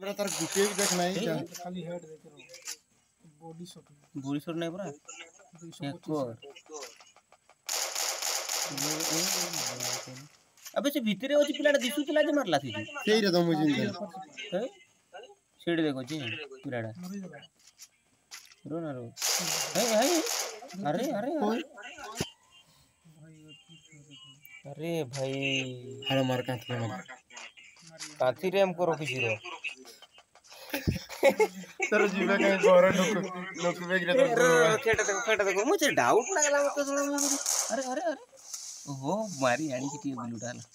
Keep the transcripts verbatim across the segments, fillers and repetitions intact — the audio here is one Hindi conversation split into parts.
पूरा तार गुटे देख नहीं क्या खाली हेड देख रहा बॉडी शॉट बॉडी शॉट नहीं पूरा एक और अबे से भीतरे होची पिलाडा दिसुतला जे मारला थी सेही रे तो मुझे हैं छेड़ देखो जी पिलाडा रो ना रो हे हे अरे अरे अरे अरे भाई हर मार कांथी मार काथी रे हमको रोकी जीरो तर जीवा कहीं गोरा लोक लोक बेग रे तो खेटा देखो खेटा देखो मुझे डाउट लागला मत थोड़ा मुझे अरे अरे अरे ओहो मारी आड़ी की टीम गुलू डाला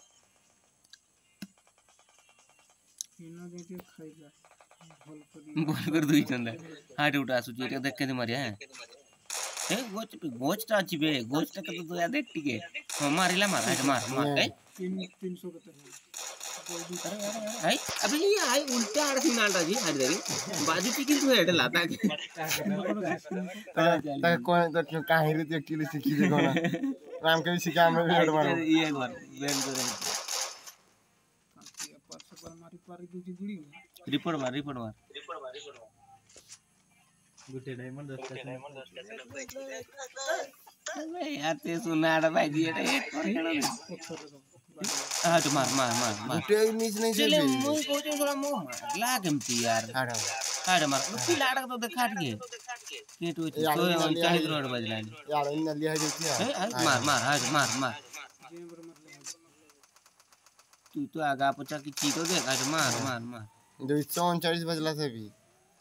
इना देके खाइला बोल कर दुई चंदा हाट उठा सुची एटा देख के मारिया है ए गोच गोचटा अछि बे गोचटा के तो या देख टिके मारिला मार हाट मार मार ए तीन सौ के अरे अरे आई अबे ये आई उल्टा आड़ थी नालटा जी हाट देरी बाजू टिकी तू हेड लाता के ता कोन तो काहे रे एक्चुअली सीखी दे कोना राम के सिखा में हेड मारो ये एक बार बैन करे पर से पर मारी पारी दूजी गुड़ी रिपोर्ट मार रिपोर्ट मार गुटे डायमंड दस अबे यार ते सुनाड़ा भाई दिए रे हां तो मार मार मार मार गुटे मिस नहीं चले मुई कोचे थोड़ा मो मारला केमती यार हाड़ हाड़ मार उसी लाड़ा तो देखा के के तो चालीस रोड बजला यार इन लिया देती है मार मार हाड़ मार मार तू तो आगा पचा की चीतो देख हाड़ मार मार मार दो सौ उनचालीस बजला से भी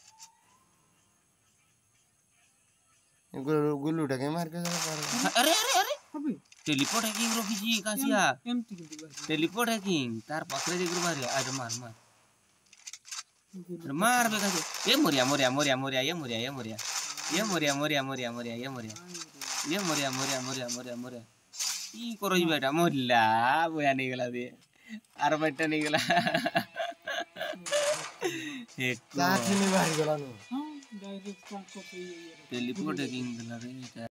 गुल्लू गुल्लू ढके मार के चला पार अरे अरे अरे अबे टेलीपोर्ट हैकिंग रोकी जी कासिया एमटी के दिबा टेलीपोर्ट हैकिंग तार पकड़े जे गुरु मारिया आज मार मार मार बे कासे ए मोरिया मोरिया मोरिया मोरिया ये मोरिया ये मोरिया ये मोरिया मोरिया मोरिया मोरिया ये मोरिया ये मोरिया मोरिया मोरिया मोरिया मोरिया ई करो जी बेटा मोरला बोया नहीं गला दे आर बेटा नहीं गला एक साथ नहीं मार गला नो हां डायरेक्ट कांको पे ये टेलीपोर्ट हैकिंग दिला रे